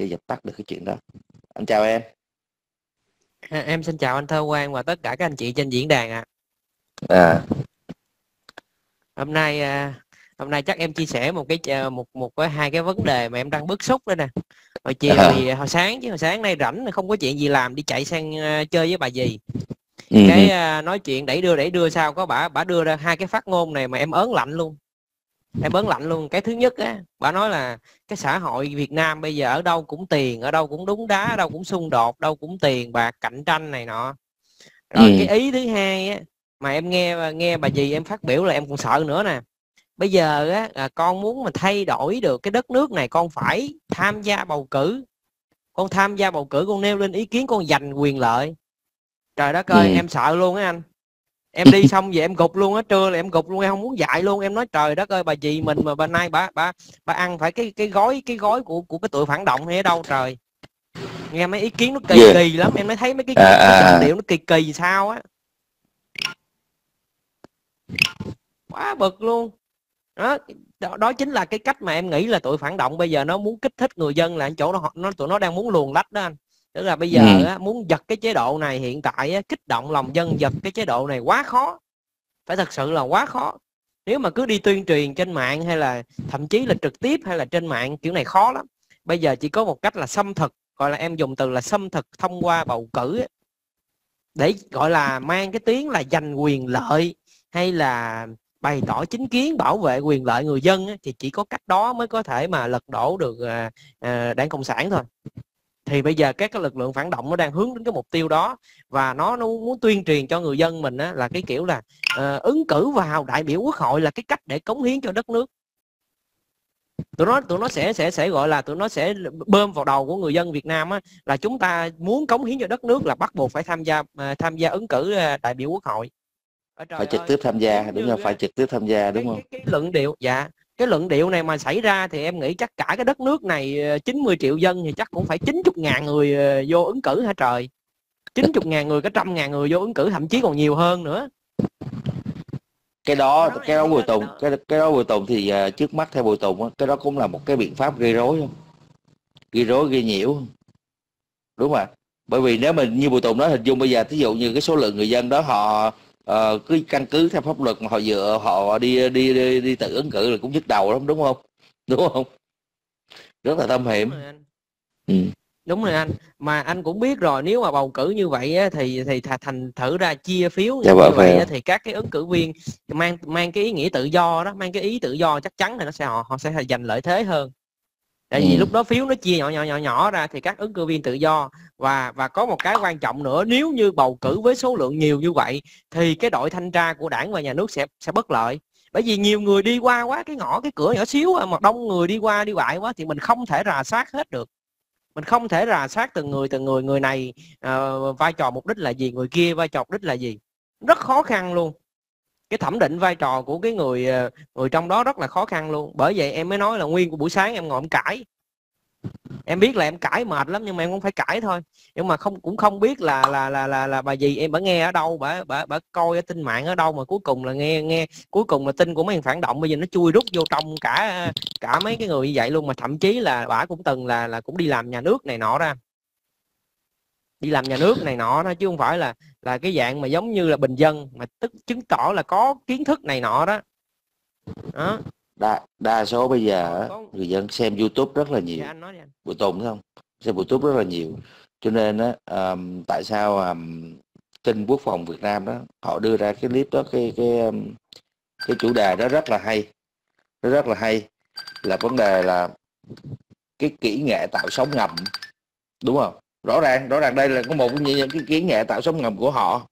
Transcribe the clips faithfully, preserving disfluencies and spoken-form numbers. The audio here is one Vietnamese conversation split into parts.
để dập tắt được cái chuyện đó. Anh chào em. À, em xin chào anh Thơ Quang và tất cả các anh chị trên diễn đàn ạ. À. à. Hôm nay à, hôm nay chắc em chia sẻ một cái một một cái hai cái vấn đề mà em đang bức xúc đó nè. Hồi chiều À. thì hồi sáng chứ hồi sáng nay rảnh không có chuyện gì làm, đi chạy sang uh, chơi với bà dì. Ừ. Cái uh, nói chuyện đẩy đưa đẩy đưa sao có bả bả đưa ra hai cái phát ngôn này mà em ớn lạnh luôn. Em ớn lạnh luôn. Cái thứ nhất á, bà nói là cái xã hội Việt Nam bây giờ ở đâu cũng tiền, ở đâu cũng đúng đá, ở đâu cũng xung đột, đâu cũng tiền bạc cạnh tranh này nọ. Rồi Ừ. cái ý thứ hai á, mà em nghe nghe bà dì em phát biểu là em còn sợ nữa nè. Bây giờ á, à, con muốn mà thay đổi được cái đất nước này, con phải tham gia bầu cử. Con tham gia bầu cử, con nêu lên ý kiến, con giành quyền lợi. Trời đất ơi, Ừ. em sợ luôn á anh. Em đi xong về em gục luôn á, trưa là em gục luôn, em không muốn dạy luôn. Em nói trời đất ơi, bà dì mình mà bà nay bà bà bà ăn phải cái cái gói cái gói của của cái tụi phản động hay ở đâu trời. Nghe mấy ý kiến nó kỳ Yeah. kỳ lắm, em mới thấy mấy cái À, cái giọng à. điệu nó kỳ kỳ sao á. Quá bực luôn đó, đó. Đó chính là cái cách mà em nghĩ là tụi phản động bây giờ nó muốn kích thích người dân, là chỗ nó, nó tụi nó đang muốn luồn lách đó anh. Tức là bây giờ Ừ. á, muốn giật cái chế độ này hiện tại á, kích động lòng dân giật cái chế độ này quá khó, phải thật sự là quá khó. Nếu mà cứ đi tuyên truyền trên mạng hay là thậm chí là trực tiếp hay là trên mạng kiểu này khó lắm. Bây giờ chỉ có một cách là xâm thực, gọi là em dùng từ là xâm thực thông qua bầu cử ấy, để gọi là mang cái tiếng là giành quyền lợi hay là bày tỏ chính kiến bảo vệ quyền lợi người dân ấy, thì chỉ có cách đó mới có thể mà lật đổ được à, à, đảng Cộng sản thôi. Thì bây giờ các cái lực lượng phản động nó đang hướng đến cái mục tiêu đó, và nó, nó muốn tuyên truyền cho người dân mình á, là cái kiểu là uh, ứng cử vào đại biểu quốc hội là cái cách để cống hiến cho đất nước. Tụi nó tụi nó sẽ sẽ sẽ gọi là tụi nó sẽ bơm vào đầu của người dân Việt Nam á, là chúng ta muốn cống hiến cho đất nước là bắt buộc phải tham gia uh, tham gia ứng cử uh, đại biểu quốc hội. Ở Phải trời trực ơi, tiếp tham gia, nếu đúng như không? Phải trực tiếp tham gia, đúng cái không? cái cái luận điệu dạ cái luận điệu này mà xảy ra thì em nghĩ chắc cả cái đất nước này chín mươi triệu dân thì chắc cũng phải chín mươi ngàn người vô ứng cử hả trời. chín mươi ngàn người, có trăm ngàn người vô ứng cử, thậm chí còn nhiều hơn nữa. Cái đó Đó, cái em đó thấy Bùi cái Tùng, đó. cái cái đó Bùi Tùng thì uh, trước mắt theo Bùi Tùng á, cái đó cũng là một cái biện pháp gây rối không? Gây rối, gây nhiễu, đúng không ạ? Bởi vì nếu mình như Bùi Tùng nói, hình dung bây giờ thí dụ như cái số lượng người dân đó họ uh, cứ căn cứ theo pháp luật mà họ dựa họ đi đi đi, đi tự ứng cử là cũng nhức đầu lắm, đúng không? Đúng không? Rất là thâm Đúng hiểm. rồi anh. Ừ. Đúng rồi anh, mà anh cũng biết rồi, nếu mà bầu cử như vậy á, thì thì thành thử ra chia phiếu Dạ vợ như vậy á, phèo. thì các cái ứng cử viên mang mang cái ý nghĩa tự do đó, mang cái ý tự do, chắc chắn là nó sẽ họ họ sẽ giành lợi thế hơn. Tại vì Ừ. lúc đó phiếu nó chia nhỏ nhỏ nhỏ nhỏ ra thì các ứng cử viên tự do, và và có một cái quan trọng nữa, nếu như bầu cử với số lượng nhiều như vậy thì cái đội thanh tra của đảng và nhà nước sẽ sẽ bất lợi. Bởi vì nhiều người đi qua quá, cái ngõ cái cửa nhỏ xíu mà đông người đi qua đi lại quá thì mình không thể rà soát hết được. Mình không thể rà soát từng người từng người, người này uh, vai trò mục đích là gì, người kia vai trò mục đích là gì, rất khó khăn luôn. Cái thẩm định vai trò của cái người người trong đó rất là khó khăn luôn. Bởi vậy em mới nói là nguyên của buổi sáng em ngồi em cãi. Em biết là em cãi mệt lắm nhưng mà em cũng phải cãi thôi. Nhưng mà không cũng không biết là là là là, là bà dì em bả nghe ở đâu, bả bả bả coi ở tin mạng ở đâu mà cuối cùng là nghe nghe cuối cùng là tin của mấy thằng phản động bây giờ nó chui rút vô trong cả cả mấy cái người như vậy luôn. Mà thậm chí là bả cũng từng là là cũng đi làm nhà nước này nọ ra, đi làm nhà nước này nọ đó, chứ không phải là là cái dạng mà giống như là bình dân, mà tức chứng tỏ là có kiến thức này nọ đó. Đó. đa đa số bây giờ Còn á, có. người dân xem YouTube rất là Dạ nhiều. anh nói đi anh. Bùi Tùng thấy không? Xem YouTube rất là nhiều, cho nên á um, tại sao um, kênh Quốc phòng Việt Nam đó họ đưa ra cái clip đó, cái cái um, cái chủ đề đó rất là hay, nó rất là hay, là vấn đề là cái kỹ nghệ tạo sóng ngầm, đúng không? Rõ ràng rõ ràng đây là có một trong những cái kỹ nghệ tạo sóng ngầm của họ.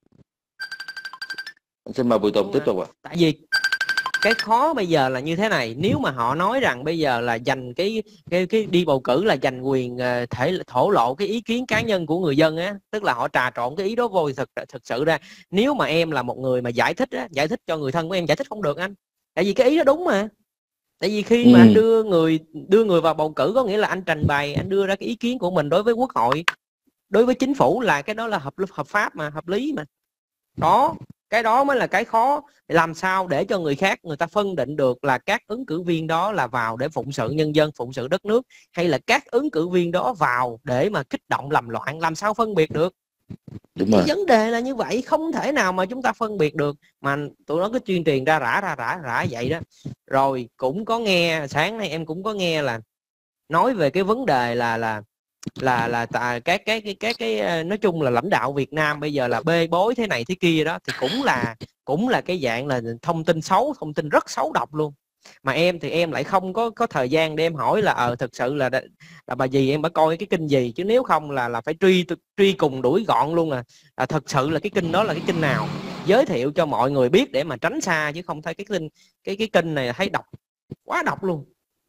Xin mời Bùi Tùng Đúng tiếp rồi. tục ạ. Tại vì cái khó bây giờ là như thế này, nếu mà họ nói rằng bây giờ là dành cái cái cái đi bầu cử là dành quyền uh, thể thổ lộ cái ý kiến cá nhân của người dân á, tức là họ trà trộn cái ý đó vô, thực thực sự ra nếu mà em là một người mà giải thích á, giải thích cho người thân của em giải thích không được anh. Tại vì cái ý đó đúng mà. Tại vì khi mà anh Ừ. đưa người đưa người vào bầu cử có nghĩa là anh trình bày, anh đưa ra cái ý kiến của mình đối với quốc hội, đối với chính phủ, là cái đó là hợp hợp pháp mà, hợp lý mà. Đó, Cái đó mới là cái khó, làm sao để cho người khác người ta phân định được là các ứng cử viên đó là vào để phụng sự nhân dân, phụng sự đất nước, hay là các ứng cử viên đó vào để mà kích động làm loạn, làm sao phân biệt được? Đúng Cái rồi. vấn đề là như vậy, không thể nào mà chúng ta phân biệt được, mà tụi nó cứ tuyên truyền ra rã ra rã rã vậy đó. Rồi cũng có nghe, sáng nay em cũng có nghe là nói về cái vấn đề là là là là các cái cái cái cái nói chung là lãnh đạo Việt Nam bây giờ là bê bối thế này thế kia đó, thì cũng là cũng là cái dạng là thông tin xấu, thông tin rất xấu độc luôn. Mà em thì em lại không có có thời gian để em hỏi là ờ thực sự là là bà gì em đã coi cái kênh gì, chứ nếu không là là phải truy truy cùng đuổi gọn luôn. là, là thật sự là cái kênh đó là cái kênh nào, giới thiệu cho mọi người biết để mà tránh xa, chứ không thấy cái kênh cái cái kênh này thấy độc, quá độc luôn.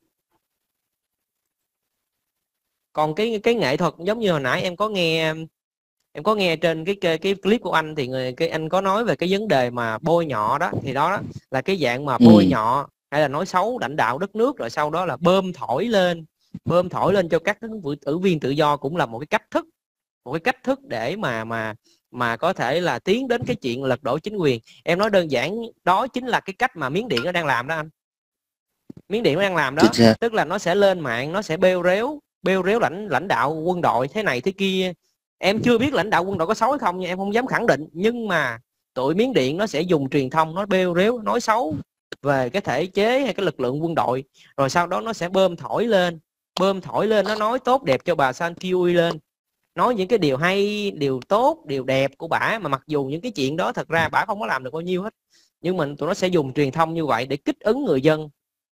Còn cái cái nghệ thuật giống như hồi nãy em có nghe em có nghe trên cái cái, cái clip của anh, thì người cái anh có nói về cái vấn đề mà bôi nhọ đó, thì đó, đó là cái dạng mà bôi ừ. nhọ hay là nói xấu lãnh đạo đất nước, rồi sau đó là bơm thổi lên bơm thổi lên cho các ứng cử viên tự do, cũng là một cái cách thức một cái cách thức để mà mà mà có thể là tiến đến cái chuyện lật đổ chính quyền. Em nói đơn giản, đó chính là cái cách mà Miến Điện nó đang làm đó anh. Miến Điện nó đang làm đó, tức là nó sẽ lên mạng, nó sẽ bêu réo bêu réo lãnh lãnh đạo quân đội thế này thế kia. Em chưa biết lãnh đạo quân đội có xấu hay không nha, em không dám khẳng định, nhưng mà tụi Miến Điện nó sẽ dùng truyền thông, nó bêu réo nói xấu về cái thể chế hay cái lực lượng quân đội, rồi sau đó nó sẽ bơm thổi lên bơm thổi lên nó nói tốt đẹp cho bà San Kiui lên, nói những cái điều hay, điều tốt, điều đẹp của bả, mà mặc dù những cái chuyện đó thật ra bả không có làm được bao nhiêu hết, nhưng mình tụi nó sẽ dùng truyền thông như vậy để kích ứng người dân.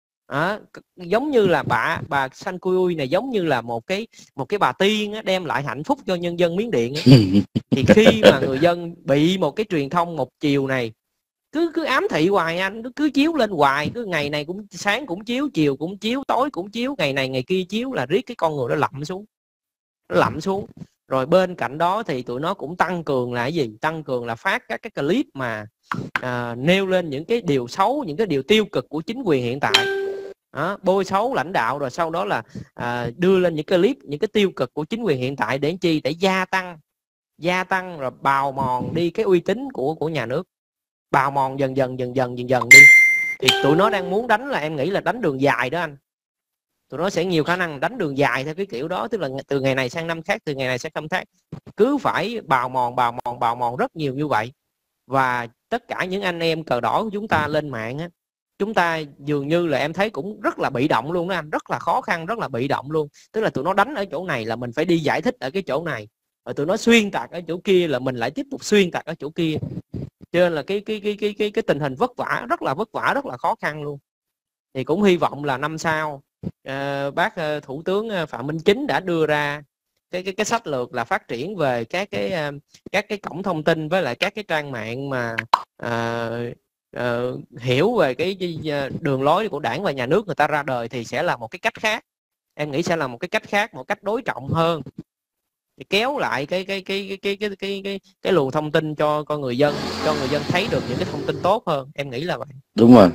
À, giống như là bà bà San Kiui này giống như là một cái một cái bà tiên á, đem lại hạnh phúc cho nhân dân Miến Điện á. Thì khi mà người dân bị một cái truyền thông một chiều này cứ cứ ám thị hoài, anh cứ, cứ chiếu lên hoài, cứ ngày này cũng sáng cũng chiếu, chiều cũng chiếu, tối cũng chiếu, ngày này ngày kia chiếu, là riết cái con người nó lậm xuống nó lậm xuống Rồi bên cạnh đó thì tụi nó cũng tăng cường là cái gì tăng cường là phát các cái clip mà à, nêu lên những cái điều xấu, những cái điều tiêu cực của chính quyền hiện tại. Đó, bôi xấu lãnh đạo, rồi sau đó là à, đưa lên những cái clip, những cái tiêu cực của chính quyền hiện tại để chi, để gia tăng gia tăng rồi bào mòn đi cái uy tín của của nhà nước, bào mòn dần dần dần dần dần dần đi. Thì tụi nó đang muốn đánh là em nghĩ là đánh đường dài đó anh. Tụi nó sẽ nhiều khả năng đánh đường dài theo cái kiểu đó, tức là từ ngày này sang năm khác, từ ngày này sang năm khác, cứ phải bào mòn bào mòn bào mòn rất nhiều như vậy. Và tất cả những anh em cờ đỏ của chúng ta lên mạng á, chúng ta dường như là em thấy cũng rất là bị động luôn đó anh, rất là khó khăn, rất là bị động luôn. Tức là tụi nó đánh ở chỗ này là mình phải đi giải thích ở cái chỗ này, rồi tụi nó xuyên tạc ở chỗ kia là mình lại tiếp tục xuyên tạc ở chỗ kia. Cho nên là cái cái cái cái cái cái tình hình vất vả, rất là vất vả, rất là khó khăn luôn. Thì cũng hy vọng là năm sau uh, bác uh, thủ tướng Phạm Minh Chính đã đưa ra cái cái cái sách lược là phát triển về các cái uh, các cái cổng thông tin với lại các cái trang mạng mà uh, uh, hiểu về cái, cái đường lối của Đảng và Nhà nước người ta ra đời, thì sẽ là một cái cách khác. Em nghĩ sẽ là một cái cách khác, một cách đối trọng hơn, để kéo lại cái cái cái cái cái cái cái cái, cái luồng thông tin cho con người dân, cho người dân thấy được những cái thông tin tốt hơn. Em nghĩ là vậy. Đúng rồi.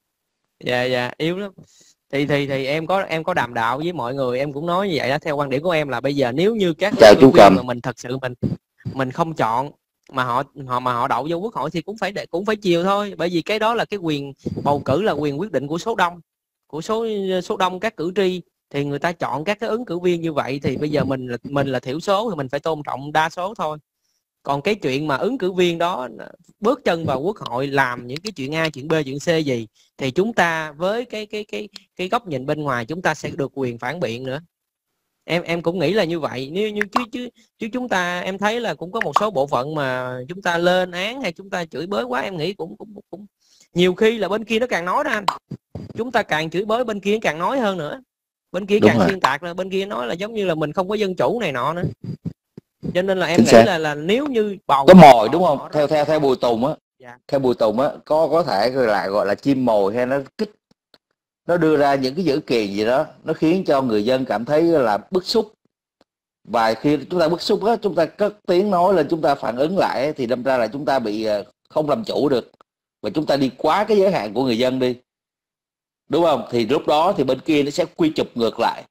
Dạ dạ yếu lắm. Thì thì thì em có em có đàm đạo với mọi người, em cũng nói như vậy đó. Theo quan điểm của em là bây giờ nếu như các Chào chú Cầm mà mình thật sự mình mình không chọn mà họ họ mà họ đậu vô quốc hội thì cũng phải để cũng phải chiều thôi, bởi vì cái đó là cái quyền bầu cử, là quyền quyết định của số đông, của số số đông các cử tri. Thì người ta chọn các cái ứng cử viên như vậy, thì bây giờ mình là mình là thiểu số thì mình phải tôn trọng đa số thôi. Còn cái chuyện mà ứng cử viên đó bước chân vào quốc hội làm những cái chuyện A, chuyện B, chuyện C gì, thì chúng ta với cái cái cái cái góc nhìn bên ngoài chúng ta sẽ được quyền phản biện nữa. Em em cũng nghĩ là như vậy. Nếu như chứ chứ chứ chúng ta em thấy là cũng có một số bộ phận mà chúng ta lên án hay chúng ta chửi bới quá, em nghĩ cũng cũng cũng nhiều khi là bên kia nó càng nói đó anh. Chúng ta càng chửi bới bên kia càng nói hơn nữa. Bên kia Đúng càng rồi. xuyên tạc, là bên kia nói là giống như là mình không có dân chủ này nọ nữa. Cho nên là em Chính nghĩ xác. là là nếu như bầu có mồi đúng không? Theo theo theo Bùi Tùng á, dạ. theo Bùi Tùng á, có có thể lại gọi là chim mồi, hay nó kích, nó đưa ra những cái dữ kiện gì đó, nó khiến cho người dân cảm thấy là bức xúc. Và khi chúng ta bức xúc á, chúng ta cất tiếng nói lên, chúng ta phản ứng lại, thì đâm ra là chúng ta bị không làm chủ được, và chúng ta đi quá cái giới hạn của người dân đi, đúng không? Thì lúc đó thì bên kia nó sẽ quy chụp ngược lại.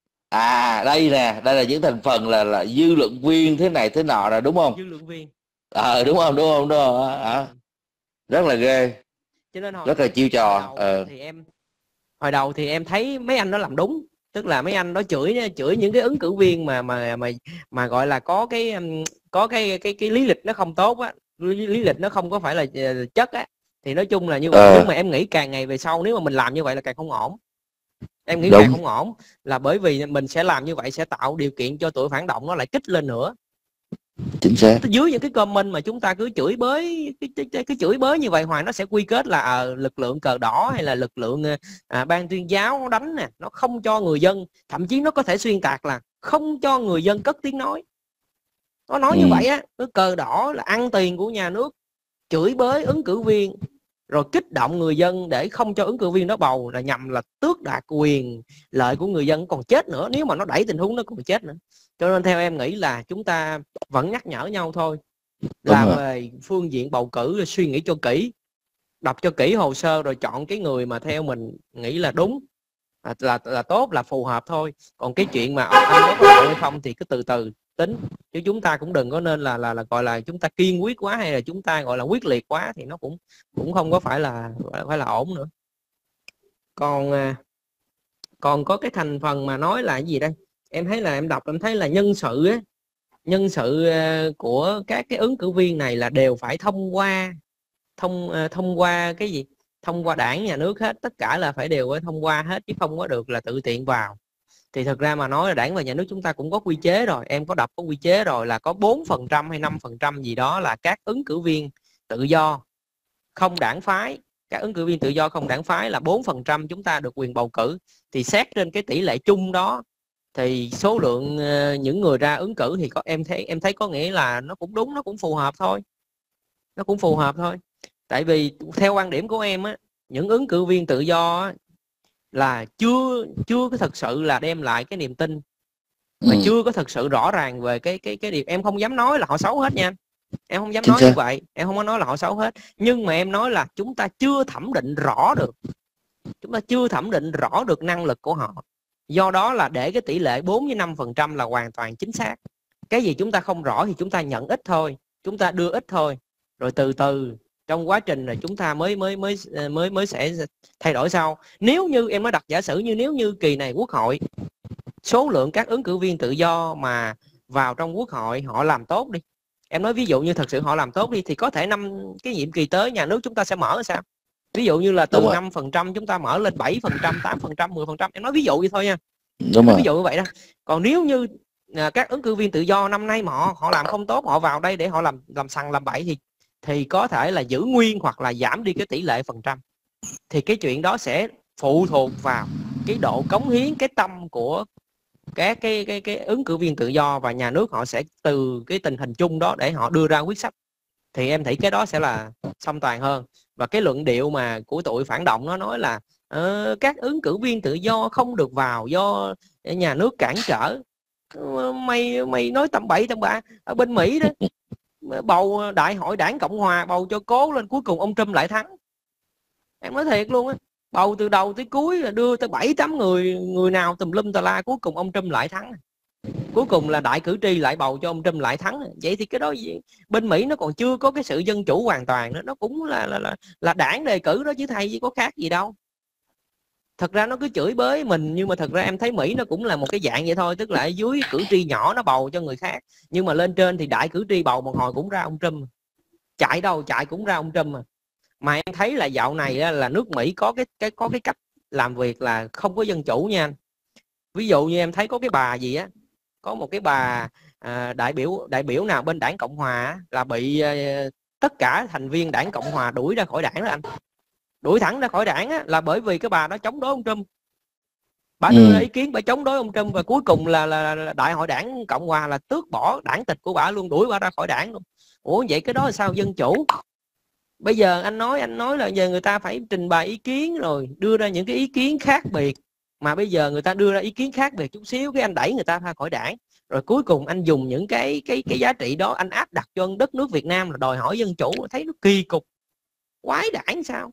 À đây nè, đây là những thành phần là là dư luận viên thế này thế nọ, là đúng không? Dư luận viên. ờ đúng không, đúng không, đúng không? À, rất là ghê, Cho nên hồi, rất là chiêu hồi trò. đầu Ờ thì em hồi đầu thì em thấy mấy anh đó làm đúng, tức là mấy anh đó chửi chửi những cái ứng cử viên mà mà mà mà gọi là có cái um, có cái cái cái lý lịch nó không tốt á, lý, lý lịch nó không có phải là ờ, chất á, thì nói chung là như vậy. Nhưng ờ mà em nghĩ càng ngày về sau nếu mà mình làm như vậy là càng không ổn, em nghĩ càng đúng, không ổn, là bởi vì mình sẽ làm như vậy sẽ tạo điều kiện cho tụi phản động nó lại kích lên nữa. chính xác. Dưới những cái comment mà chúng ta cứ chửi bới cái, cái, cái, cái chửi bới như vậy hoài, nó sẽ quy kết là à, lực lượng cờ đỏ hay là lực lượng à, ban tuyên giáo nó đánh nè, nó không cho người dân, thậm chí nó có thể xuyên tạc là không cho người dân cất tiếng nói. Nó nói như Ừ. vậy á, cái cờ đỏ là ăn tiền của nhà nước, chửi bới ứng cử viên rồi kích động người dân để không cho ứng cử viên đó bầu, là nhằm là tước đoạt quyền lợi của người dân, còn chết nữa, nếu mà nó đẩy tình huống nó còn chết nữa. Cho nên theo em nghĩ là chúng ta vẫn nhắc nhở nhau thôi, Đúng làm rồi. về phương diện bầu cử là suy nghĩ cho kỹ, đọc cho kỹ hồ sơ rồi chọn cái người mà theo mình nghĩ là đúng, là là, là tốt, là phù hợp thôi. Còn cái chuyện mà anh đó có đậu hay không thì cứ từ từ tính, chứ chúng ta cũng đừng có nên là là, là gọi là chúng ta kiên quyết quá hay là chúng ta gọi là quyết liệt quá, thì nó cũng cũng không có phải là phải là ổn nữa. Còn à, còn có cái thành phần mà nói là cái gì đây, em thấy là em đọc em thấy là nhân sự á, nhân sự à, của các cái ứng cử viên này là đều phải thông qua thông à, thông qua cái gì, thông qua đảng nhà nước hết, tất cả là phải đều phải thông qua hết, chứ không có được là tự tiện vào. Thì thật ra mà nói là đảng và nhà nước chúng ta cũng có quy chế rồi, em có đọc có quy chế rồi, là có bốn phần trăm hay năm phần trăm gì đó là các ứng cử viên tự do không đảng phái, các ứng cử viên tự do không đảng phái là bốn phần trăm chúng ta được quyền bầu cử. Thì xét trên cái tỷ lệ chung đó thì số lượng uh, những người ra ứng cử thì có em thấy em thấy có nghĩa là nó cũng đúng, nó cũng phù hợp thôi, nó cũng phù hợp thôi. Tại vì theo quan điểm của em á, những ứng cử viên tự do á, là chưa chưa có thật sự là đem lại cái niềm tin, và Ừ. chưa có thật sự rõ ràng về cái cái cái điều. Em không dám nói là họ xấu hết nha, em không dám Chính nói như xác. vậy, em không có nói là họ xấu hết, nhưng mà em nói là chúng ta chưa thẩm định rõ được, chúng ta chưa thẩm định rõ được năng lực của họ. Do đó là để cái tỷ lệ bốn với năm phần trăm là hoàn toàn chính xác. Cái gì chúng ta không rõ thì chúng ta nhận ít thôi, chúng ta đưa ít thôi, rồi từ từ trong quá trình là chúng ta mới mới mới mới mới sẽ thay đổi sau. Nếu như em nói đặt giả sử như nếu như kỳ này quốc hội số lượng các ứng cử viên tự do mà vào trong quốc hội họ làm tốt đi, em nói ví dụ như thật sự họ làm tốt đi, thì có thể năm cái nhiệm kỳ tới nhà nước chúng ta sẽ mở sao, ví dụ như là Đúng từ rồi. năm phần trăm chúng ta mở lên bảy phần trăm, tám phần trăm, mười phần trăm, em nói ví dụ vậy thôi nha, em Đúng nói rồi. ví dụ như vậy đó. Còn nếu như à, các ứng cử viên tự do năm nay mà họ họ làm không tốt, họ vào đây để họ làm làm sằng làm bậy, thì thì có thể là giữ nguyên hoặc là giảm đi cái tỷ lệ phần trăm. Thì cái chuyện đó sẽ phụ thuộc vào cái độ cống hiến, cái tâm của các cái cái cái ứng cử viên tự do, và nhà nước họ sẽ từ cái tình hình chung đó để họ đưa ra quyết sách. Thì em thấy cái đó sẽ là song toàn hơn. Và cái luận điệu mà của tụi phản động nó nói là uh, các ứng cử viên tự do không được vào do nhà nước cản trở, mày mày nói tầm bậy tầm bạ. Ở bên Mỹ đó, bầu đại hội đảng Cộng Hòa bầu cho cố lên, cuối cùng ông Trump lại thắng. Em nói thiệt luôn á, bầu từ đầu tới cuối là đưa tới bảy tám người, người nào tùm lum tà la, cuối cùng ông Trump lại thắng. Cuối cùng là đại cử tri lại bầu cho ông Trump lại thắng. Vậy thì cái đó bên Mỹ nó còn chưa có cái sự dân chủ hoàn toàn nữa, nó cũng là là là, là đảng đề cử đó chứ thầy, chứ có khác gì đâu. Thật ra nó cứ chửi bới mình, nhưng mà thật ra em thấy Mỹ nó cũng là một cái dạng vậy thôi, tức là ở dưới cử tri nhỏ nó bầu cho người khác, nhưng mà lên trên thì đại cử tri bầu một hồi cũng ra ông Trump, chạy đâu chạy cũng ra ông Trump. Mà mà em thấy là dạo này là nước Mỹ có cái cái có cái cách làm việc là không có dân chủ nha anh. Ví dụ như em thấy có cái bà gì á, có một cái bà à, đại biểu đại biểu nào bên đảng Cộng Hòa là bị à, tất cả thành viên đảng Cộng Hòa đuổi ra khỏi đảng đó anh, đuổi thẳng ra khỏi đảng á, là bởi vì cái bà đó chống đối ông Trump, bà đưa ra Ừ. ý kiến bà chống đối ông Trump, và cuối cùng là, là, là đại hội đảng Cộng Hòa là tước bỏ đảng tịch của bà luôn, đuổi bà ra khỏi đảng luôn. Ủa vậy cái đó là sao dân chủ? Bây giờ anh nói anh nói là giờ người ta phải trình bày ý kiến rồi đưa ra những cái ý kiến khác biệt, mà bây giờ người ta đưa ra ý kiến khác biệt chút xíu cái anh đẩy người ta ra khỏi đảng, rồi cuối cùng anh dùng những cái cái cái giá trị đó anh áp đặt cho đất nước Việt Nam là đòi hỏi dân chủ, thấy nó kỳ cục quái đản sao.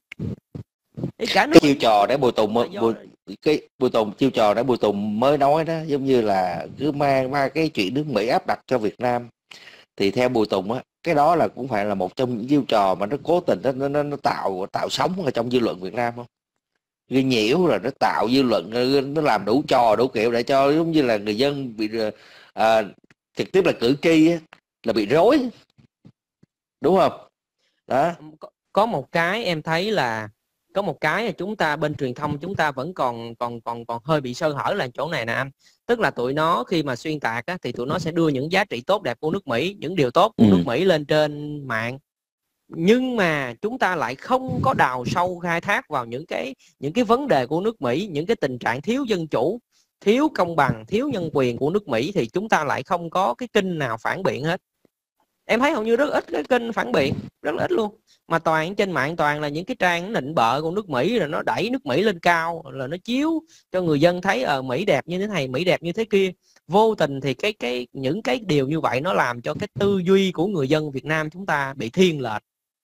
Cả nước Cái chiêu trò để Bùi Tùng do... Bùi, cái Bùi Tùng chiêu trò để Bùi Tùng mới nói đó, giống như là cứ mang mang cái chuyện nước Mỹ áp đặt cho Việt Nam. Thì theo Bùi Tùng á, cái đó là cũng phải là một trong những chiêu trò mà nó cố tình nó nó, nó tạo tạo sóng ở trong dư luận Việt Nam không, gây nhiễu rồi nó tạo dư luận, nó làm đủ trò đủ kiểu để cho giống như là người dân bị à, trực tiếp là cử tri là bị rối, đúng không? Đó. Có, có một cái em thấy là có một cái là chúng ta bên truyền thông chúng ta vẫn còn còn còn còn hơi bị sơ hở là chỗ này nè anh. Tức là tụi nó khi mà xuyên tạc á, thì tụi nó sẽ đưa những giá trị tốt đẹp của nước Mỹ, những điều tốt của ừ. nước Mỹ lên trên mạng, nhưng mà chúng ta lại không có đào sâu khai thác vào những cái những cái vấn đề của nước Mỹ, những cái tình trạng thiếu dân chủ, thiếu công bằng, thiếu nhân quyền của nước Mỹ, thì chúng ta lại không có cái kênh nào phản biện hết. Em thấy hầu như rất ít cái kênh phản biện, rất là ít luôn, mà toàn trên mạng toàn là những cái trang nịnh bợ của nước Mỹ, rồi nó đẩy nước Mỹ lên cao, là nó chiếu cho người dân thấy ở Mỹ đẹp như thế này, Mỹ đẹp như thế kia. Vô tình thì cái cái những cái điều như vậy nó làm cho cái tư duy của người dân Việt Nam chúng ta bị thiên lệch.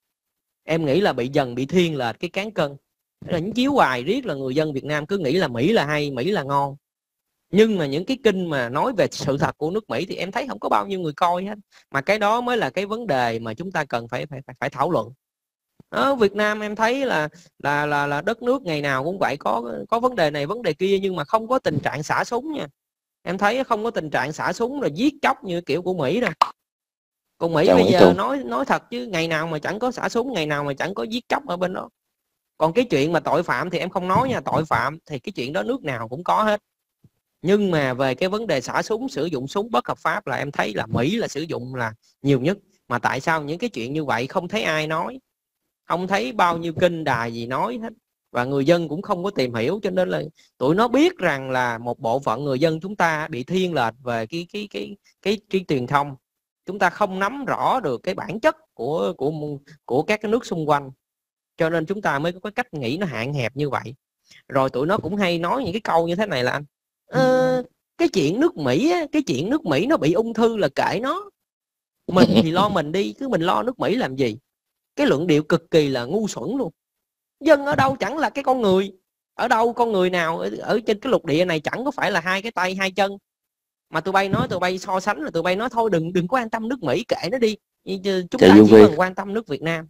Em nghĩ là bị dần bị thiên lệch cái cán cân. Là những chiếu hoài riết là người dân Việt Nam cứ nghĩ là Mỹ là hay, Mỹ là ngon. Nhưng mà những cái kênh mà nói về sự thật của nước Mỹ thì em thấy không có bao nhiêu người coi hết. Mà cái đó mới là cái vấn đề mà chúng ta cần phải phải phải, phải thảo luận. Ở Việt Nam em thấy là là là là đất nước ngày nào cũng vậy, có có vấn đề này vấn đề kia, nhưng mà không có tình trạng xả súng nha. Em thấy không có tình trạng xả súng rồi giết chóc như kiểu của Mỹ đâu. Còn Mỹ Chào bây giờ Tùng. nói nói thật chứ ngày nào mà chẳng có xả súng, ngày nào mà chẳng có giết chóc ở bên đó. Còn cái chuyện mà tội phạm thì em không nói nha, tội phạm thì cái chuyện đó nước nào cũng có hết. Nhưng mà về cái vấn đề xả súng, sử dụng súng bất hợp pháp là em thấy là Mỹ là sử dụng là nhiều nhất. Mà tại sao những cái chuyện như vậy không thấy ai nói, không thấy bao nhiêu kênh đài gì nói hết, và người dân cũng không có tìm hiểu, cho nên là tụi nó biết rằng là một bộ phận người dân chúng ta bị thiên lệch về cái cái cái cái, cái truyền thông. Chúng ta không nắm rõ được cái bản chất của của của các cái nước xung quanh, cho nên chúng ta mới có cái cách nghĩ nó hạn hẹp như vậy. Rồi tụi nó cũng hay nói những cái câu như thế này là anh, ờ, cái chuyện nước Mỹ á, cái chuyện nước Mỹ nó bị ung thư là kệ nó, mình thì lo mình đi, cứ mình lo nước Mỹ làm gì. Cái luận điệu cực kỳ là ngu xuẩn luôn. Dân ở đâu chẳng là cái con người, ở đâu con người nào ở, ở trên cái lục địa này chẳng có phải là hai cái tay hai chân. Mà tụi bay nói, tụi bay so sánh là tụi bay nói thôi đừng đừng có quan tâm nước Mỹ, kệ nó đi, chúng ta chỉ cần quan tâm nước Việt Nam.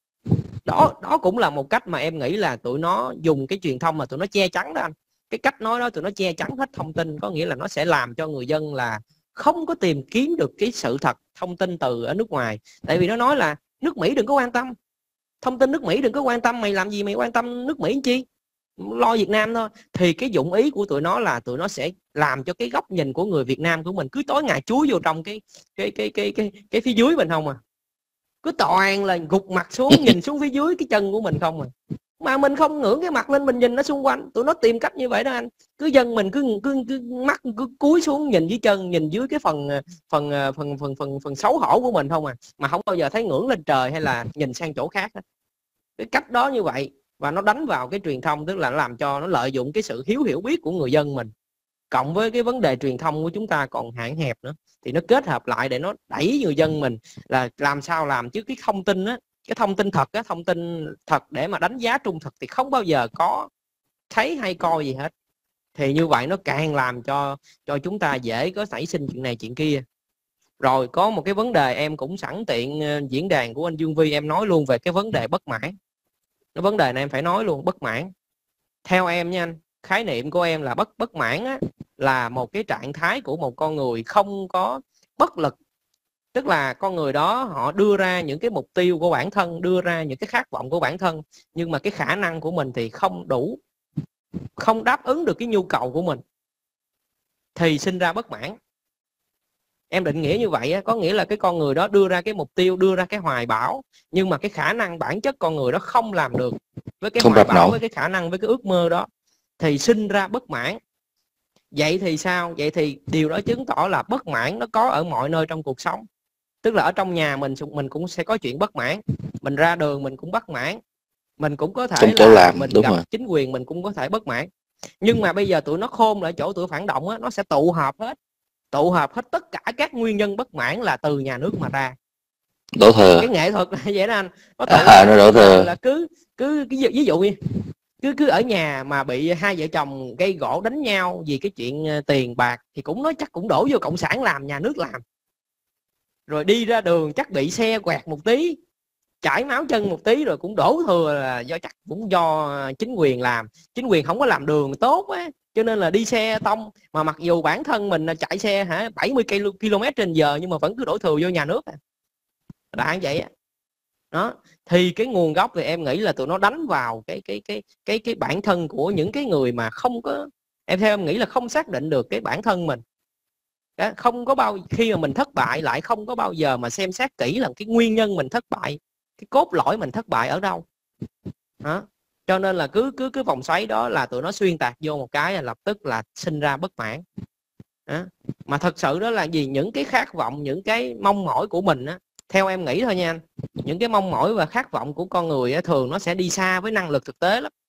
Đó đó cũng là một cách mà em nghĩ là tụi nó dùng cái truyền thông mà tụi nó che chắn đó anh. Cái cách nói đó tụi nó che chắn hết thông tin, có nghĩa là nó sẽ làm cho người dân là không có tìm kiếm được cái sự thật thông tin từ ở nước ngoài. Tại vì nó nói là nước Mỹ đừng có quan tâm, thông tin nước Mỹ đừng có quan tâm, mày làm gì mày quan tâm nước Mỹ chi, lo Việt Nam thôi. Thì cái dụng ý của tụi nó là tụi nó sẽ làm cho cái góc nhìn của người Việt Nam của mình cứ tối ngày chúi vô trong cái cái cái cái cái cái phía dưới mình không à, cứ toàn là gục mặt xuống nhìn xuống phía dưới cái chân của mình không à, mà mình không ngưỡng cái mặt lên mình nhìn nó xung quanh. Tụi nó tìm cách như vậy đó anh, cứ dân mình cứ cứ, cứ mắt cứ cúi xuống nhìn dưới chân, nhìn dưới cái phần phần phần phần phần phần xấu hổ của mình không à, mà không bao giờ thấy ngưỡng lên trời hay là nhìn sang chỗ khác hết. Cái cách đó như vậy, và nó đánh vào cái truyền thông, tức là nó làm cho nó lợi dụng cái sự hiếu hiểu biết của người dân mình, cộng với cái vấn đề truyền thông của chúng ta còn hạn hẹp nữa, thì nó kết hợp lại để nó đẩy người dân mình là làm sao làm chứ cái thông tin á, cái thông tin thật á, thông tin thật để mà đánh giá trung thực thì không bao giờ có thấy hay coi gì hết. Thì như vậy nó càng làm cho cho chúng ta dễ có nảy sinh chuyện này chuyện kia. Rồi có một cái vấn đề em cũng sẵn tiện diễn đàn của anh Dương Vi em nói luôn về cái vấn đề bất mãn. Cái vấn đề này em phải nói luôn, bất mãn. Theo em nha anh, khái niệm của em là bất bất mãn á, là một cái trạng thái của một con người không có bất lực. Tức là con người đó họ đưa ra những cái mục tiêu của bản thân, đưa ra những cái khát vọng của bản thân, nhưng mà cái khả năng của mình thì không đủ, không đáp ứng được cái nhu cầu của mình, thì sinh ra bất mãn. Em định nghĩa như vậy á, có nghĩa là cái con người đó đưa ra cái mục tiêu, đưa ra cái hoài bão, nhưng mà cái khả năng bản chất con người đó không làm được với cái không hoài bão, với cái khả năng, với cái ước mơ đó, thì sinh ra bất mãn. Vậy thì sao? Vậy thì điều đó chứng tỏ là bất mãn nó có ở mọi nơi trong cuộc sống. Tức là ở trong nhà mình mình cũng sẽ có chuyện bất mãn, mình ra đường mình cũng bất mãn, mình cũng có thể là làm, mình gặp rồi. Chính quyền mình cũng có thể bất mãn. Nhưng mà bây giờ tụi nó khôn lại chỗ tụi phản động á, nó sẽ tụ họp hết tụ họp hết tất cả các nguyên nhân bất mãn là từ nhà nước mà ra. Đổ thừa. Cái nghệ thuật là vậy đó anh. Nó tụ à, nó đổ thừa. Là cứ cứ cái ví dụ như cứ cứ ở nhà mà bị hai vợ chồng gây gỗ đánh nhau vì cái chuyện tiền bạc thì cũng nói chắc cũng đổ vô cộng sản làm, nhà nước làm. rồi đi ra đường chắc bị xe quẹt một tí, chảy máu chân một tí, rồi cũng đổ thừa là do chắc cũng do chính quyền làm. Chính quyền không có làm đường tốt á, cho nên là đi xe tông. Mà mặc dù bản thân mình là chạy xe hả bảy mươi ki lô mét trên giờ nhưng mà vẫn cứ đổ thừa vô nhà nước à. Đã vậy á. Đó thì cái nguồn gốc thì em nghĩ là tụi nó đánh vào cái cái cái cái cái bản thân của những cái người mà không có, em theo em nghĩ là không xác định được cái bản thân mình. Đó, không có bao khi mà mình thất bại lại không có bao giờ mà xem xét kỹ là cái nguyên nhân mình thất bại, cái cốt lõi mình thất bại ở đâu. Đó. Cho nên là cứ cứ cứ vòng xoáy đó là tụi nó xuyên tạc vô một cái là lập tức là sinh ra bất mãn. Đó. Mà thật sự đó là gì, những cái khát vọng, những cái mong mỏi của mình á, theo em nghĩ thôi nha anh, những cái mong mỏi và khát vọng của con người á, thường nó sẽ đi xa với năng lực thực tế lắm.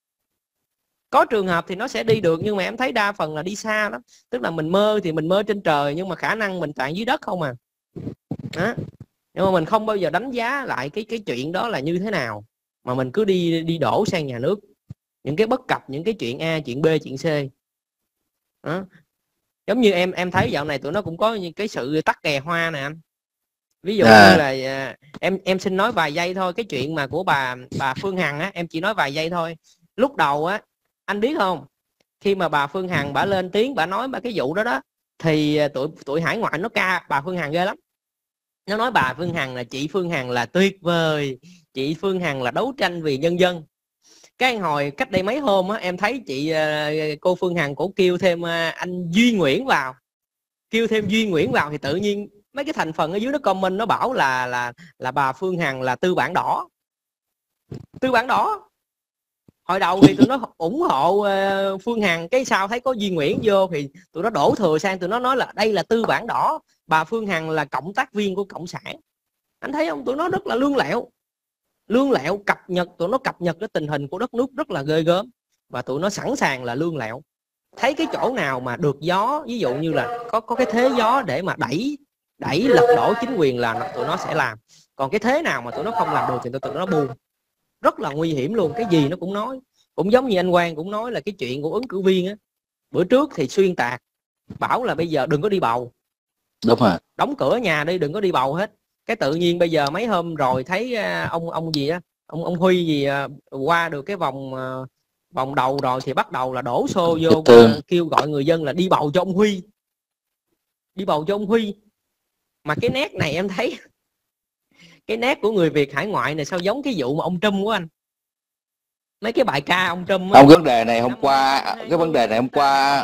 Có trường hợp thì nó sẽ đi được, nhưng mà em thấy đa phần là đi xa lắm. Tức là mình mơ thì mình mơ trên trời, nhưng mà khả năng mình toàn dưới đất không à. Đó. Nhưng mà mình không bao giờ đánh giá lại cái cái chuyện đó là như thế nào, mà mình cứ đi đi đổ sang nhà nước những cái bất cập, những cái chuyện A, chuyện B, chuyện C. Đó. Giống như em em thấy dạo này tụi nó cũng có những cái sự tắc kè hoa nè anh. Ví dụ à. như là em em xin nói vài giây thôi, cái chuyện mà của bà bà Phương Hằng á, em chỉ nói vài giây thôi. Lúc đầu á, anh biết không, khi mà bà Phương Hằng bả lên tiếng bả nói bà cái vụ đó đó, thì tụi tụi hải ngoại nó ca bà Phương Hằng ghê lắm. Nó nói bà Phương Hằng là chị Phương Hằng là tuyệt vời, chị Phương Hằng là đấu tranh vì nhân dân. Cái hồi cách đây mấy hôm á, em thấy chị cô Phương Hằng cổ kêu thêm anh Duy Nguyễn vào, kêu thêm Duy Nguyễn vào, thì tự nhiên mấy cái thành phần ở dưới nó comment nó bảo là là là bà Phương Hằng là tư bản đỏ. Tư bản đỏ. Hồi đầu thì tụi nó ủng hộ Phương Hằng, cái sau thấy có Duy Nguyễn vô thì tụi nó đổ thừa sang, tụi nó nói là đây là tư bản đỏ, bà Phương Hằng là cộng tác viên của cộng sản. Anh thấy không, tụi nó rất là lương lẹo. Lương lẹo, cập nhật, tụi nó cập nhật cái tình hình của đất nước rất là ghê gớm. Và tụi nó sẵn sàng là lương lẹo. Thấy cái chỗ nào mà được gió, ví dụ như là có có cái thế gió để mà đẩy đẩy lật đổ chính quyền là tụi nó sẽ làm. Còn cái thế nào mà tụi nó không làm được thì tụi nó buông. Rất là nguy hiểm luôn, cái gì nó cũng nói. Cũng giống như anh Quang cũng nói là cái chuyện của ứng cử viên á, bữa trước thì xuyên tạc bảo là bây giờ đừng có đi bầu. Đúng rồi. Đóng cửa nhà đi, đừng có đi bầu hết. Cái tự nhiên bây giờ mấy hôm rồi thấy ông ông gì á, ông ông Huy gì qua được cái vòng vòng đầu rồi thì bắt đầu là đổ xô vô kêu gọi người dân là đi bầu cho ông Huy. Đi bầu cho ông Huy. Mà cái nét này em thấy cái nét của người Việt hải ngoại này sao giống cái vụ mà ông Trump của anh. Mấy cái bài ca ông Trump á. Ông vấn đề này hôm qua, cái vấn đề này hôm qua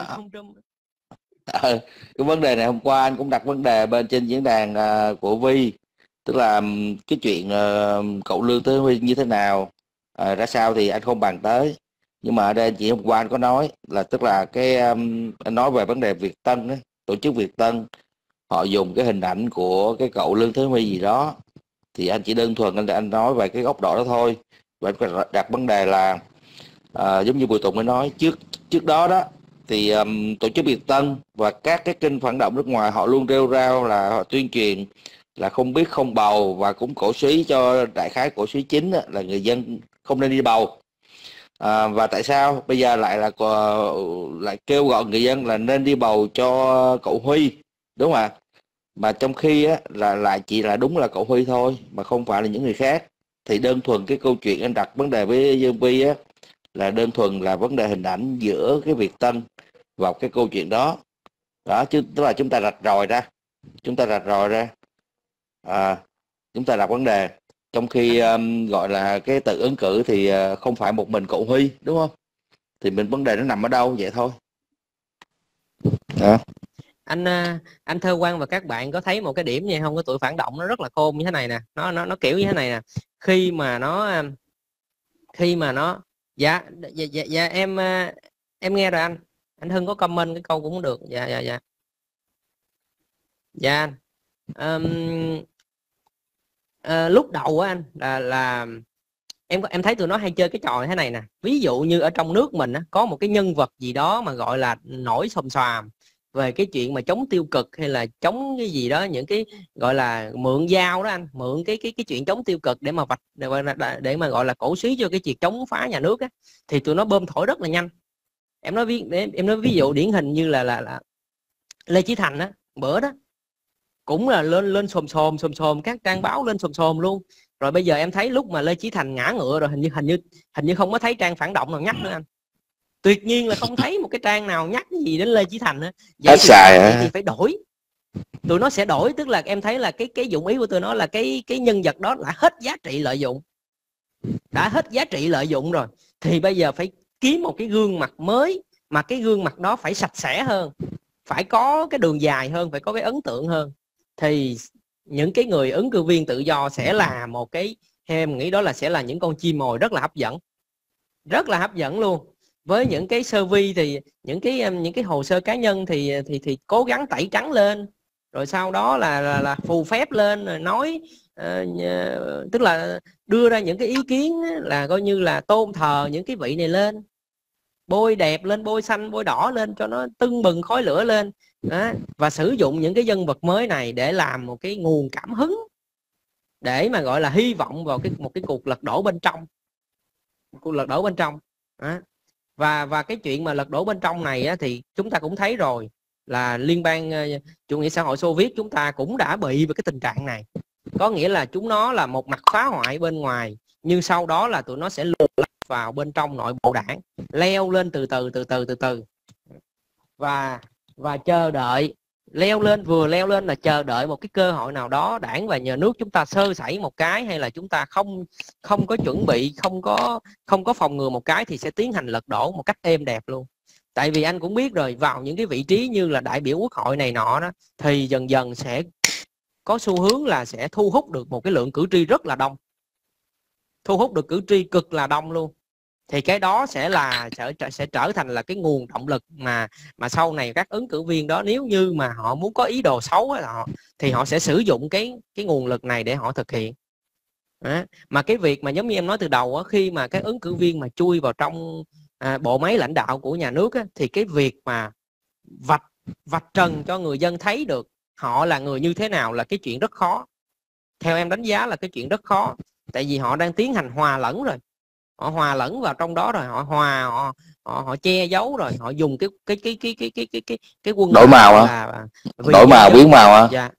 ờ, cái vấn đề này hôm qua anh cũng đặt vấn đề bên trên diễn đàn uh, của Vi, tức là cái chuyện uh, cậu Lương Thế Huy như thế nào, uh, ra sao thì anh không bàn tới. Nhưng mà ở đây chị hôm qua anh có nói là tức là cái um, anh nói về vấn đề Việt Tân ấy, tổ chức Việt Tân họ dùng cái hình ảnh của cái cậu Lương Thế Huy gì đó, thì anh chỉ đơn thuần anh anh nói về cái góc độ đó thôi. Và anh đặt vấn đề là uh, giống như Bùi Tùng mới nói trước trước đó đó, thì um, tổ chức Việt Tân và các cái kênh phản động nước ngoài họ luôn rêu rao là họ tuyên truyền là không biết không bầu, và cũng cổ suý cho đại khái cổ suý chính là người dân không nên đi bầu. À, và tại sao bây giờ lại là lại kêu gọi người dân là nên đi bầu cho cậu Huy, đúng không ạ? Mà trong khi á, là lại chỉ là đúng là cậu Huy thôi, mà không phải là những người khác. Thì đơn thuần cái câu chuyện anh đặt vấn đề với Dương Vi á, là đơn thuần là vấn đề hình ảnh giữa cái Việt Tân vào cái câu chuyện đó. Đó, chứ tức là chúng ta rạch ròi ra, chúng ta rạch ròi ra, à, chúng ta đặt vấn đề. Trong khi um, gọi là cái tự ứng cử thì uh, không phải một mình cậu Huy, đúng không? Thì mình vấn đề nó nằm ở đâu vậy thôi. Đó. Anh anh Thơ Quang và các bạn có thấy một cái điểm gì không? Cái tụi phản động nó rất là khôn như thế này nè, nó nó nó kiểu như thế này nè. Khi mà nó khi mà nó dạ dạ dạ, dạ em em nghe rồi anh. Anh Hưng có comment cái câu cũng được. Dạ dạ dạ. Dạ anh. Um, uh, lúc đầu á anh là là em em thấy tụi nó hay chơi cái trò như thế này nè. Ví dụ như ở trong nước mình á, có một cái nhân vật gì đó mà gọi là nổi xồm xoàm về cái chuyện mà chống tiêu cực hay là chống cái gì đó, những cái gọi là mượn dao đó anh, mượn cái cái cái chuyện chống tiêu cực để mà vạch để, để mà gọi là cổ suý cho cái chuyện chống phá nhà nước á, thì tụi nó bơm thổi rất là nhanh. Em nói ví em nói ví dụ điển hình như là là, là Lê Chí Thành á, bữa đó cũng là lên lên xồm xồm xồm xồm, các trang báo lên xồm xồm luôn. Rồi bây giờ em thấy lúc mà Lê Chí Thành ngã ngựa rồi, hình như hình như hình như không có thấy trang phản động nào nhắc nữa anh. Tuyệt nhiên là không thấy một cái trang nào nhắc cái gì đến Lê Chí Thành nữa. Vậy thì, xài vậy thì phải đổi. Tụi nó sẽ đổi, tức là em thấy là cái cái dụng ý của tụi nó là cái cái nhân vật đó đã hết giá trị lợi dụng, đã hết giá trị lợi dụng rồi, thì bây giờ phải kiếm một cái gương mặt mới, mà cái gương mặt đó phải sạch sẽ hơn, phải có cái đường dài hơn, phải có cái ấn tượng hơn, thì những cái người ứng cử viên tự do sẽ là một cái, theo em nghĩ đó là sẽ là những con chim mồi rất là hấp dẫn, rất là hấp dẫn luôn. Với những cái survey thì những cái những cái hồ sơ cá nhân thì thì thì cố gắng tẩy trắng lên, rồi sau đó là là, là phù phép lên, rồi nói uh, tức là đưa ra những cái ý kiến là coi như là tôn thờ những cái vị này lên, bôi đẹp lên, bôi xanh bôi đỏ lên cho nó tưng bừng khói lửa lên đó. Và sử dụng những cái nhân vật mới này để làm một cái nguồn cảm hứng, để mà gọi là hy vọng vào cái một cái cuộc lật đổ bên trong, cuộc lật đổ bên trong đó. Và và cái chuyện mà lật đổ bên trong này á, thì chúng ta cũng thấy rồi là Liên bang uh, chủ nghĩa xã hội Xô Viết chúng ta cũng đã bị về cái tình trạng này. Có nghĩa là chúng nó là một mặt phá hoại bên ngoài, nhưng sau đó là tụi nó sẽ luồn lách vào bên trong nội bộ đảng, leo lên từ từ từ từ từ từ và và chờ đợi leo lên, vừa leo lên là chờ đợi một cái cơ hội nào đó đảng và nhà nước chúng ta sơ sẩy một cái, hay là chúng ta không không có chuẩn bị, không có không có phòng ngừa một cái, thì sẽ tiến hành lật đổ một cách êm đẹp luôn. Tại vì anh cũng biết rồi, vào những cái vị trí như là đại biểu quốc hội này nọ đó, thì dần dần sẽ có xu hướng là sẽ thu hút được một cái lượng cử tri rất là đông, thu hút được cử tri cực là đông luôn. Thì cái đó sẽ là sẽ, sẽ trở thành là cái nguồn động lực mà mà sau này các ứng cử viên đó, nếu như mà họ muốn có ý đồ xấu là họ, thì họ sẽ sử dụng cái cái nguồn lực này để họ thực hiện. Đó. Mà cái việc mà giống như em nói từ đầu á, khi mà các ứng cử viên mà chui vào trong à, bộ máy lãnh đạo của nhà nước á, thì cái việc mà vạch vạch trần cho người dân thấy được họ là người như thế nào là cái chuyện rất khó. Theo em đánh giá là cái chuyện rất khó, tại vì họ đang tiến hành hòa lẫn rồi, họ hòa lẫn vào trong đó rồi, họ hòa họ họ, họ che giấu rồi, họ dùng cái cái cái cái cái cái cái cái cái quân đổi màu là đổi màu biến màu hả? Dạ.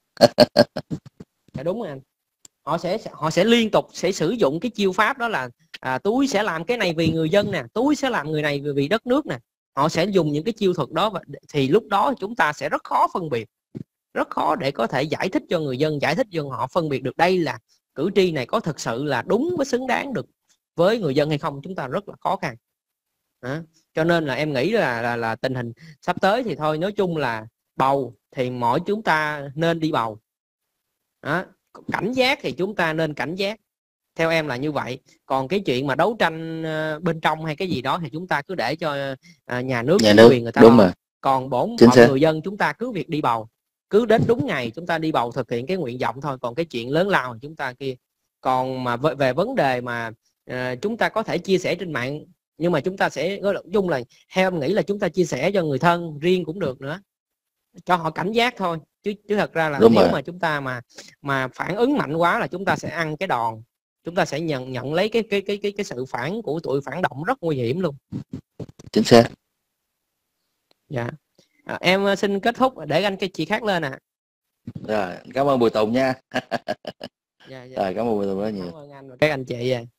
Dạ đúng rồi anh. Họ sẽ họ sẽ liên tục sẽ sử dụng cái chiêu pháp đó là à, túi sẽ làm cái này vì người dân nè, túi sẽ làm người này vì đất nước nè. Họ sẽ dùng những cái chiêu thuật đó, thì lúc đó chúng ta sẽ rất khó phân biệt, rất khó để có thể giải thích cho người dân, giải thích cho họ phân biệt được đây là cử tri này có thực sự là đúng với xứng đáng được với người dân hay không. Chúng ta rất là khó khăn. Đó. Cho nên là em nghĩ là, là là tình hình sắp tới thì thôi, nói chung là bầu thì mỗi chúng ta nên đi bầu. Đó. Cảnh giác thì chúng ta nên cảnh giác, theo em là như vậy. Còn cái chuyện mà đấu tranh bên trong hay cái gì đó thì chúng ta cứ để cho nhà nước, nhà nước quyền người ta đúng lo. rồi. Còn bốn mọi người dân chúng ta cứ việc đi bầu, cứ đến đúng ngày chúng ta đi bầu, thực hiện cái nguyện vọng thôi. Còn cái chuyện lớn lao thì chúng ta kia. Còn mà về vấn đề mà uh, chúng ta có thể chia sẻ trên mạng, nhưng mà chúng ta sẽ nói chung là theo em nghĩ là chúng ta chia sẻ cho người thân riêng cũng được nữa, cho họ cảnh giác thôi. Chứ chứ thật ra là đúng nếu rồi. Mà chúng ta mà mà phản ứng mạnh quá là chúng ta sẽ ăn cái đòn, chúng ta sẽ nhận nhận lấy cái cái cái cái cái sự phản của tụi phản động rất nguy hiểm luôn. Chính xác. Dạ. À, em xin kết thúc để anh cái chị khác lên ạ. À. Rồi, cảm ơn Bùi Tùng nha. Dạ, dạ. Rồi, cảm ơn Bùi Tùng rất nhiều. Cảm ơn anh và các anh chị.